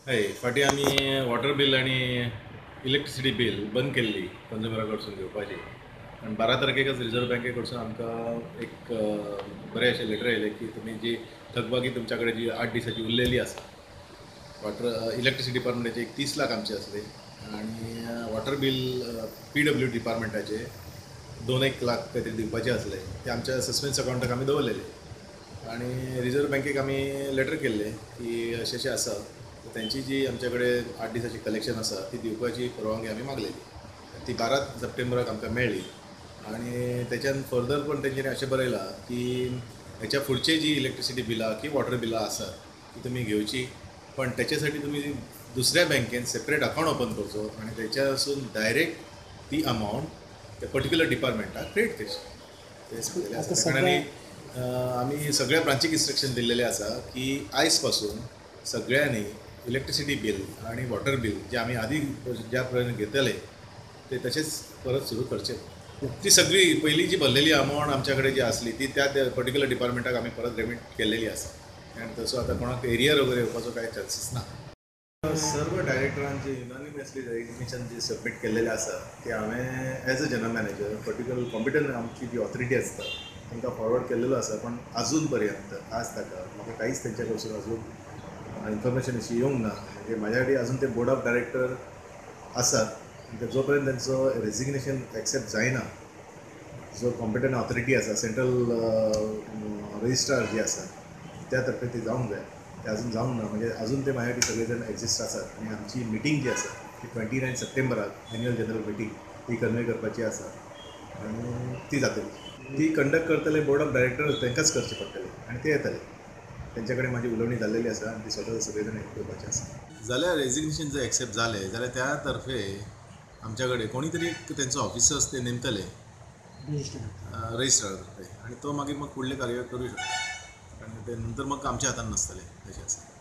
हय फाटी आमी वॉटर बिल आणि इलेक्ट्रिसिटी बिल बंद केल्ली कंझ्युमरा कडसून घेवपाची आनी 12 तारखेकच रिझर्व्ह बँके कडसून आमकां एक बरें अशें लेटर येयलें की तुमी जी थकबाकी तुमच्या कडेन जी 8 दिसाची उरलेली आसा वॉटर इलेक्ट्रिसिटी डिपार्टमेंटाचे एक 30 लाख आमचे आसले आणि वॉटर बिल PWD डिपार्टमेंटाचे 2-1 लाख काहीतरी दिवपाचे आसले ते आमच्या सस्पेन्स अकाउंटाक आमी दवरलेले आणि रिझर्व्ह बँकेक आमी लेटर केल्ले की अशें अशें आसा त्यांची जी आमच्याकडे 8 दिसाची कलेक्शन आसा ती दिवपाची परवानगी आम्ही मागलेली ती 12 सप्टेंबराक आमकां मेळ्ळी आणि त्याच्यान फर्दर पण तेंच्यांनी अशें बरयलां की ह्याच्या फुडचे जी इलेक्ट्रिसिटी बिलां की वॉटर बिलां आसात ती तुमी घेवची पण त्याच्यासाठी तुम्ही दुसऱ्या बँकेन सेपरेट अकाउंट ओपन करचो आणि त्याच्यासून डायरेक्ट ती अमाऊंट त्या पर्टिक्युलर डिपार्टमेंटाक क्रेडीट करची ते सांगलेलें आसा आमी सगळ्या ब्रांचीक इन्स्ट्रक्शन दिल्लेले आसा की आयज पासून सगळ्यांनी इलेक्ट्रिसिटी बिल आणि वॉटर बिल जे आम्ही आधी ज्या प्रकारे घेतले ते तसेच परत सुरू करचे ती सगळी पहिली जी भरलेली अमाऊंट आमच्याकडे जी असली ती त्या पर्टिक्युलर डिपार्टमेंटाक आम्ही परत रेमिट केलेली आसा आणि तसो आता कोणाक एरियर वगैरे येवपाचो काही चान्सीस ना सर्व डायरेक्टरांचे युनानिमसली रेजिग्नेशन जे सबमीट केलेले आसा ते हांवें as a general manager particular competent आमची जी ऑथॉरिटी आसता तांकां फॉरवर्ड केलेलो आसा पण अजून पर्यंत आज ताका म्हाका कांयच तेंच्या कडसून अजून इन्फॉर्मेशन अशी येवंक ना म्हणजे माझ्या कडेन अजून ते बोर्ड ऑफ डायरेक्टर आसात जोपर्यंत त्यांचं रेजिग्नेशन एक्सेप्ट जायना जो कॉम्पिटंट ऑथॉरिटी आसा सेंट्रल रजिस्ट्रार जी आसा त्या तर्फे ती जावंक जाय ते अजून जावंक ना म्हणजे अजून ते माझ्यासाठी सगळेजण एक्झिस्ट आसात आणि आमची मिटींग जी आसा ती 29 सप्टेंबराक एन्युअल जनरल मिटींग ती कन्वे करपाची आसा आणि ती जातली ती कंडक्ट करतले बोर्ड ऑफ डायरेक्टर तांकांच करचे पडटले आणि ते येतले त्यांच्याकडे माझी उलोवणी जाल्लेली आसा आणि ती स्वतः सगळेजण करपाचे आसा जाल्यार रेजिग्नेशन जर एक्सेप्ट जालें जाल्यार त्या तर्फे आमच्याकडे कोणी तरी एक त्यांचो ऑफिसर्स ते नेमतले रजिस्ट्रार तर्फे आणि तो मागीर मग फुडले कार्यवाही करू शकता आणि ते नंतर मग आमच्या हातान नासतले तशें आसा